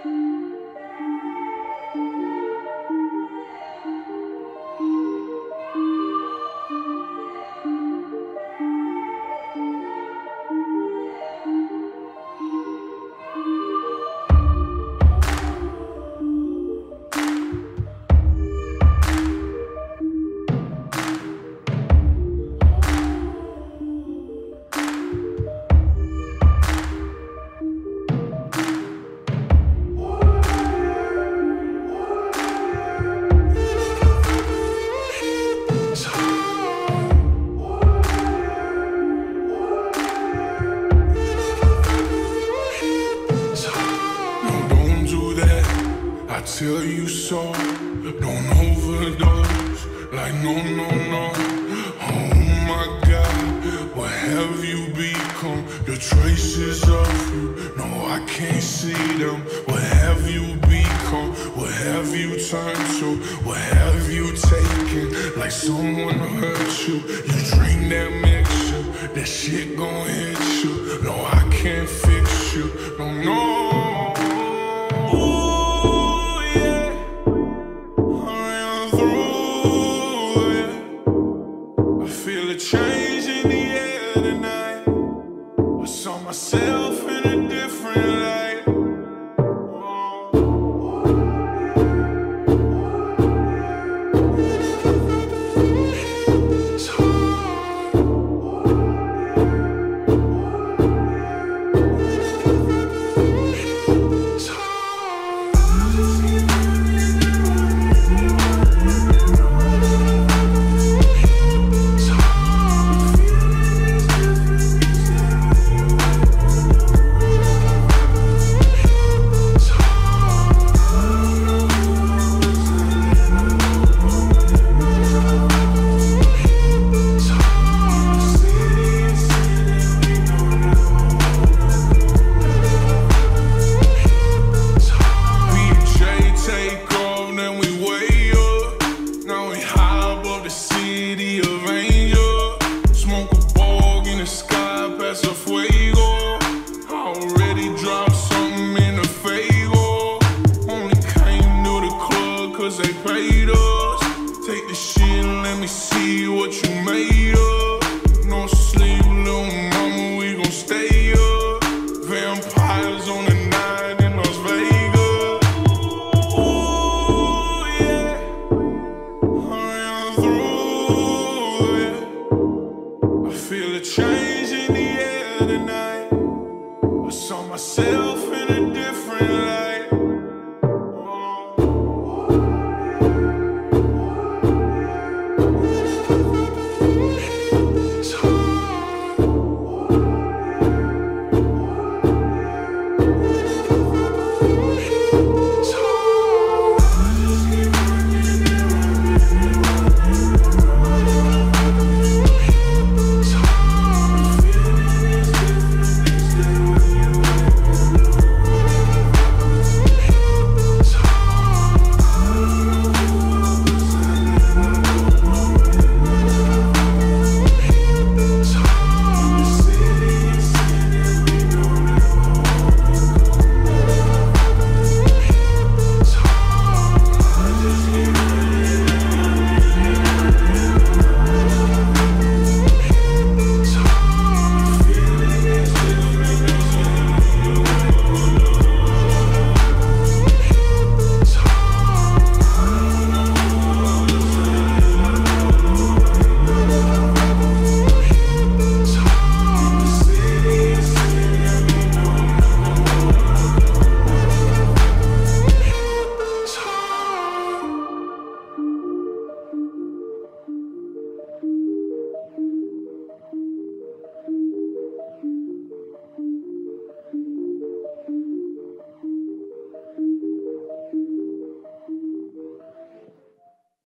Tell you so, don't overdose, like no, no, no. Oh my God, what have you become? The traces of you, no, I can't see them. What have you become? What have you turned to? What have you taken? Like someone hurt you, you drink that mixture, that shit gon' hit you. No, I can't fix you, no, no. Change in the air tonight. I saw myself in a different light. It's hard. It's hard. They paid us. Take the shit and let me see what you made of.